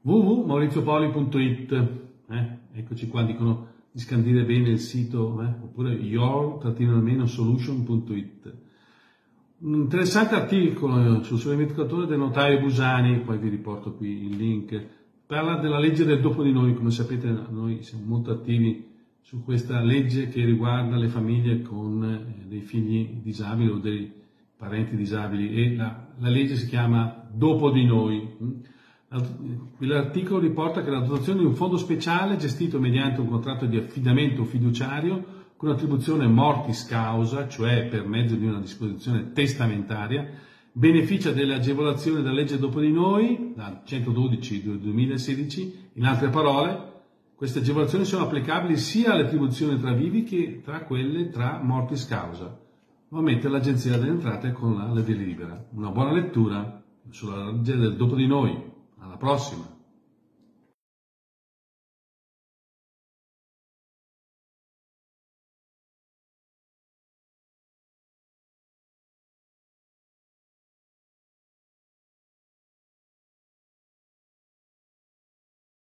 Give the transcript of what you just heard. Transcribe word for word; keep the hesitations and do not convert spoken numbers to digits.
w w w punto mauriziopoli punto it, eh? Eccoci qua, dicono di scandire bene il sito, eh? Oppure your solution punto it. Un interessante articolo sul solemnificatore del notaio Busani, poi vi riporto qui il link, parla della legge del dopo di noi. Come sapete noi siamo molto attivi su questa legge che riguarda le famiglie con dei figli disabili o dei parenti disabili, e la, la legge si chiama Dopo di noi. L'articolo riporta che la dotazione di un fondo speciale gestito mediante un contratto di affidamento fiduciario con attribuzione mortis causa, cioè per mezzo di una disposizione testamentaria, beneficia delle agevolazioni della legge Dopo di noi, la centododici del duemilasedici. In altre parole, queste agevolazioni sono applicabili sia alle attribuzioni tra vivi che tra quelle tra mortis causa. Nuovamente l'Agenzia delle Entrate con la delibera. Una buona lettura sulla legge del Dopo di noi. Alla prossima!